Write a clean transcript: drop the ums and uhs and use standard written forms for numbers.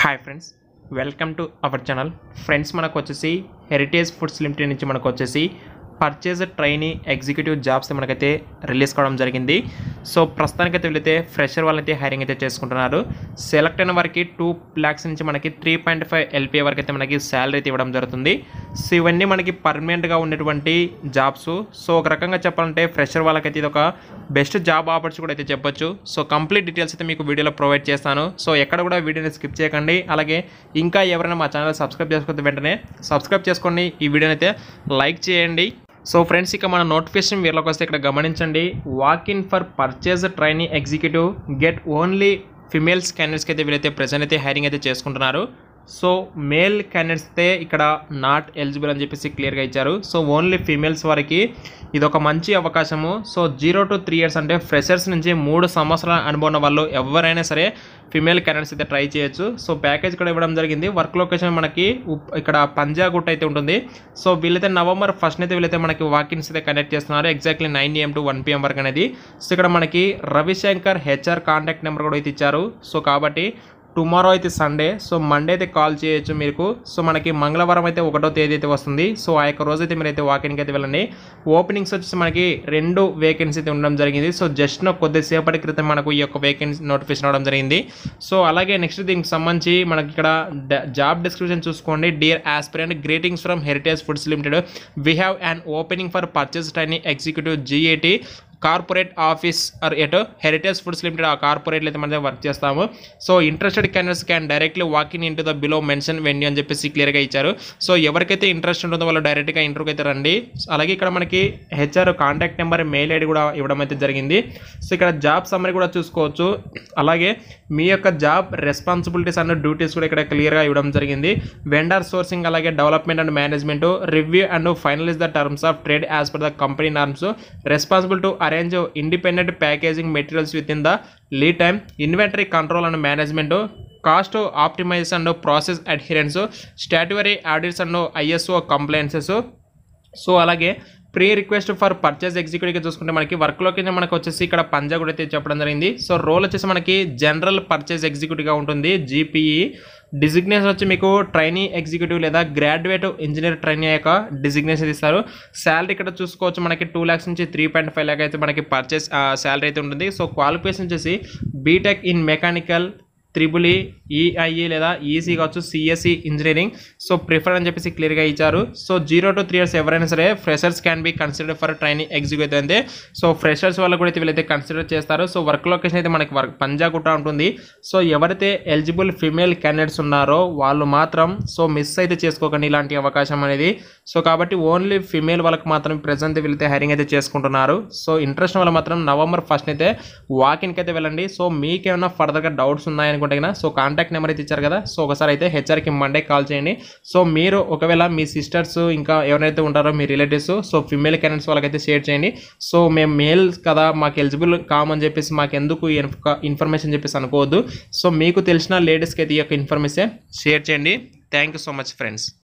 Hi friends, welcome to our channel. Friends, మనకు వచ్చేసి Heritage Foods Limited నుంచి మనకు వచ్చేసి పర్చేజ్ ట్రైనీ ఎగ్జిక్యూటివ్ జాబ్స్ మనకైతే రిలీజ్ కావడం జరిగింది. సో ప్రస్తుతానికైతే వీళ్ళైతే ఫ్రెషర్ వాళ్ళైతే హైరింగ్ అయితే చేసుకుంటున్నారు. సెలెక్ట్ అయిన వారికి 2 lakhs నుంచి మనకి 3.5 LPA వరకు అయితే మనకి శాలరీ అయితే ఇవ్వడం జరుగుతుంది. సో ఇవన్నీ మనకి పర్మనెంట్గా ఉన్నటువంటి జాబ్స్. సో ఒక రకంగా చెప్పాలంటే ఫ్రెషర్ వాళ్ళకైతే ఇది ఒక బెస్ట్ జాబ్ ఆపర్చునిటీ కూడా అయితే చెప్పొచ్చు. సో కంప్లీట్ డీటెయిల్స్ అయితే మీకు వీడియోలో ప్రొవైడ్ చేస్తాను. సో ఎక్కడ కూడా వీడియోని స్కిప్ చేయకండి. అలాగే ఇంకా ఎవరైనా మా ఛానల్ సబ్స్క్రైబ్ చేసుకుంటే వెంటనే సబ్స్క్రైబ్ చేసుకోండి, ఈ వీడియోని అయితే లైక్ చేయండి. సో ఫ్రెండ్స్, ఇక మన నోటిఫికేషన్ వీళ్ళకి వస్తే ఇక్కడ గమనించండి. Walk in for purchase trainee executive get only females క్యాండిడేట్స్కి అయితే వీళ్ళైతే ప్రెజెంట్ అయితే హైరింగ్ అయితే చేసుకుంటున్నారు. సో మేల్ క్యాండిడేట్స్ అయితే ఇక్కడ నాట్ ఎలిజిబుల్ అని చెప్పేసి క్లియర్గా ఇచ్చారు. సో ఓన్లీ ఫీమేల్స్ వారికి ఇది ఒక మంచి అవకాశము. సో 0 to 3 years అంటే ఫ్రెషర్స్ నుంచి 3 సంవత్సరాల అనుభవం ఉన్న వాళ్ళు ఎవరైనా సరే ఫిమేల్ క్యాండిడేట్స్ అయితే ట్రై చేయొచ్చు. సో ప్యాకేజ్ కూడా ఇవ్వడం జరిగింది. వర్క్ లొకేషన్ మనకి ఇక్కడ పంజాగుట్ట అయితే ఉంటుంది. సో వీళ్ళైతే November 1st అయితే వీళ్ళైతే మనకి వాకిన్స్ అయితే కండక్ట్ చేస్తున్నారు. ఎగ్జాక్ట్లీ 9 AM to 1 PM వరకు అనేది. సో ఇక్కడ మనకి రవిశంకర్ HR కాంటాక్ట్ నెంబర్ కూడా అయితే ఇచ్చారు. సో కాబట్టి టుమారో అయితే సండే, సో మండే అయితే కాల్ చేయొచ్చు మీకు. సో మనకి మంగళవారం అయితే 1వ తేదీ అయితే వస్తుంది. సో ఆ యొక్క రోజు అయితే మీరైతే వాకిన్కి అయితే వెళ్ళండి. ఓపెనింగ్స్ వచ్చేసి మనకి 2 వేకెన్సీ అయితే ఉండడం జరిగింది. సో జస్ట్ కొద్దిసేపటి క్రితం మనకు ఈ యొక్క వేకెన్సీ నోటిఫికేషన్ అవడం జరిగింది. సో అలాగే నెక్స్ట్ దీనికి సంబంధించి మనకి ఇక్కడ జాబ్ డిస్క్రిప్షన్ చూసుకోండి. Dear aspirant, greetings from Heritage Foods Limited, we have an opening for purchase trainee executive GAT corporate office are at Heritage Foods Limited. ఆ కార్పొరేట్లు అయితే మనం వర్క్ చేస్తాము. So interested candidates can directly walking in to the below mention venue అని చెప్పేసి క్లియర్గా ఇచ్చారు. So ఎవరికైతే ఇంట్రెస్ట్ ఉంటుందో వాళ్ళు డైరెక్ట్గా ఇంటర్వ్యూకి అయితే రండి. అలాగే ఇక్కడ మనకి HR contact number, mail ID కూడా ఇవ్వడం అయితే జరిగింది. సో ఇక్కడ జాబ్ సమ్మరీ కూడా చూసుకోవచ్చు. అలాగే మీ యొక్క జాబ్ రెస్పాన్సిబిలిటీస్ అండ్ డ్యూటీస్ కూడా ఇక్కడ క్లియర్గా ఇవ్వడం జరిగింది. వెండర్ సోర్సింగ్, అలాగే development and management, review and finalize the terms of trade as per the company norms, responsible to arrange independent packaging materials within the lead time, inventory control and management, cost optimization and process adherence, statutory audits and ISO compliances. So అలాగే pre request for purchase ఎగ్జిక్యూటివ్గా చూసుకుంటే మనకి work location మనకు వచ్చేసి ఇక్కడ పంజాగుట్ట అయితే చెప్పడం జరిగింది. సో రోల్ వచ్చేసి మనకి జనరల్ పర్చేజ్ ఎగ్జిక్యూటివ్గా ఉంటుంది, GPE. డిజిగ్నేషన్ వచ్చి మీకు ట్రైనీ ఎగ్జిక్యూటివ్ లేదా గ్రాడ్యుయేట్ ఇంజనీర్ ట్రైనీ యొక్క డిజిగ్నేషన్ ఇస్తారు. శాలరీ ఇక్కడ చూసుకోవచ్చు మనకి 2 lakhs నుంచి 3.5 lakh అయితే మనకి పర్చేస్ శాలరీ అయితే ఉంటుంది. సో క్వాలిఫికేషన్ వచ్చేసి B Tech in mechanical, EEE, EIE లేదా EC కావచ్చు, CSE ఇంజనీరింగ్. సో ప్రిఫర్ అని చెప్పేసి క్లియర్గా ఇచ్చారు. సో 0 to 3 years ఎవరైనా సరే freshers can be consider for trainee executive అంతే. సో ఫ్రెషర్స్ వాళ్ళు కూడా అయితే వీళ్ళైతే కన్సిడర్ చేస్తారు. సో వర్క్ లొకేషన్ అయితే మనకి పంజాగుట్ట ఉంటుంది. సో ఎవరైతే ఎలిజిబుల్ ఫిమేల్ క్యాండిడేట్స్ ఉన్నారో వాళ్ళు మాత్రం సో మిస్ అయితే చేసుకోకండి ఇలాంటి అవకాశం అనేది. సో కాబట్టి ఓన్లీ ఫిమేల్ వాళ్ళకి మాత్రం ప్రెజెంట్ వీళ్ళైతే హైరింగ్ అయితే చేసుకుంటున్నారు. సో ఇంట్రెస్ట్ వల్ల మాత్రం November 1st అయితే వాకిన్కి అయితే వెళ్ళండి. సో మీకేమైనా ఫర్దర్గా డౌట్స్ ఉన్నాయనుకుంటే సో కాంటాక్ట్ నెంబర్ అయితే ఇచ్చారు కదా, సో ఒకసారి అయితే HRకి మండే కాల్ చేయండి. సో మీరు ఒకవేళ మీ సిస్టర్స్ ఇంకా ఎవరైతే ఉంటారో మీ రిలేటివ్స్, సో ఫిమేల్ క్యాండిడేట్స్ వాళ్ళకైతే షేర్ చేయండి. సో మేము మేల్ కదా, మాకు ఎలిజిబుల్ కామని చెప్పేసి మాకు ఎందుకు ఇన్ఫర్మేషన్ చెప్పేసి అనుకోవద్దు. సో మీకు తెలిసిన లేడీస్కి అయితే ఈ యొక్క ఇన్ఫర్మేషన్ షేర్ చేయండి. Thank you so much friends.